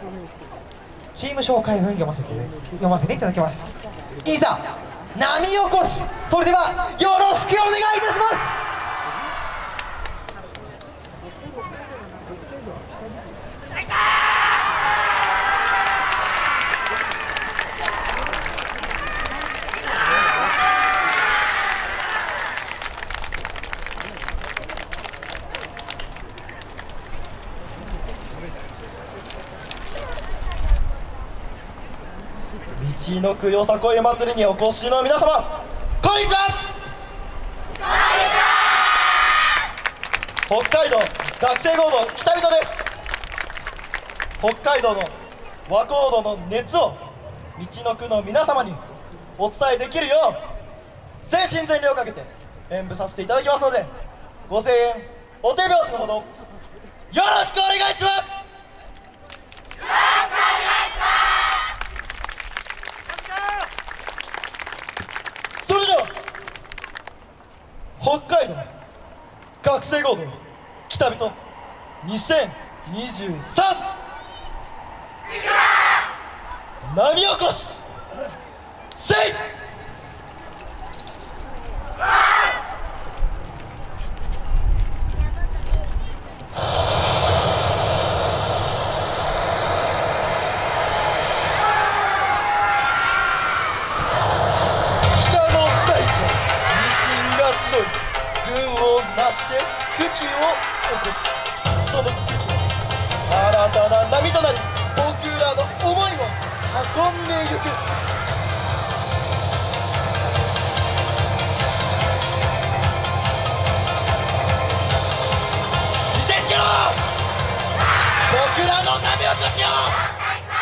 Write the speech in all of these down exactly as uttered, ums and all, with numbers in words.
チーム紹介文読ませて読ませていただきます。いざ波起こし、それではよろしくお願いいたします。 道のくよさこい祭りにお越しの皆様、こんにちは。北海道学生合同北人です。北海道の和コードの熱を道のくの皆様にお伝えできるよう全身全霊をかけて演舞させていただきますので、ご声援お手拍子のほどよろしくお願いします。それでは北海道学生合同北人にせんにじゅうさん波起こしせい。群を起こす、その時新たな波となり僕らの思いを運んでゆく。見せつけろ僕らの波起こしを。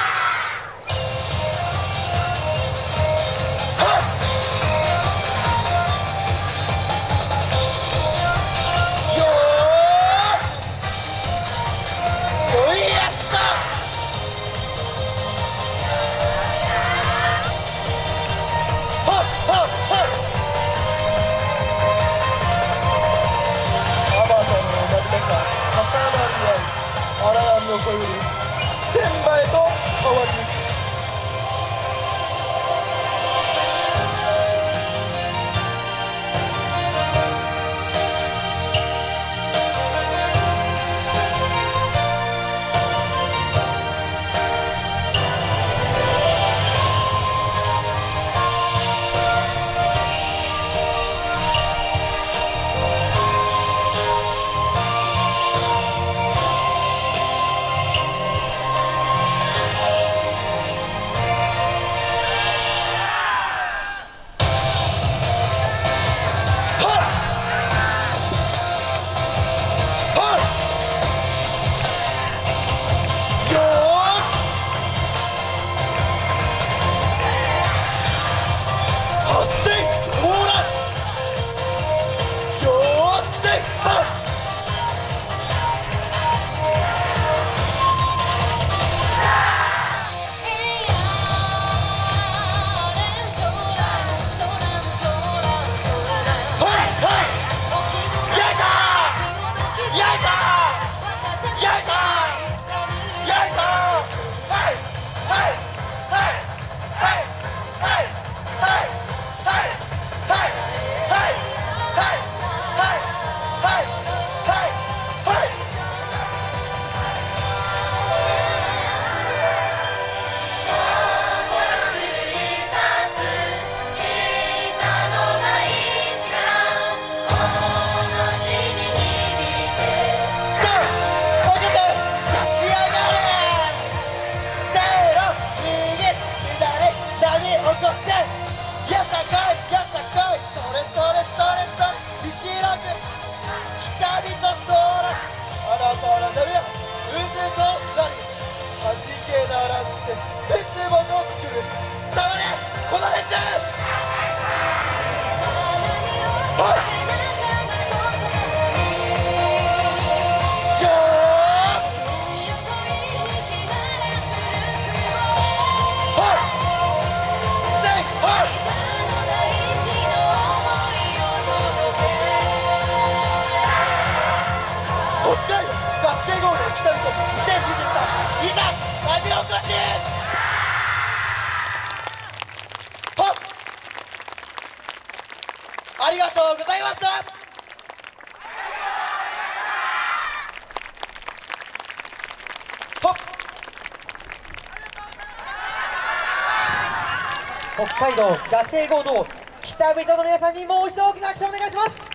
荒波の声より千葉へと変わりゆく。 ありがとうございました。 北海道学生合同北人の皆さんにもう一度大きな拍手をお願いします。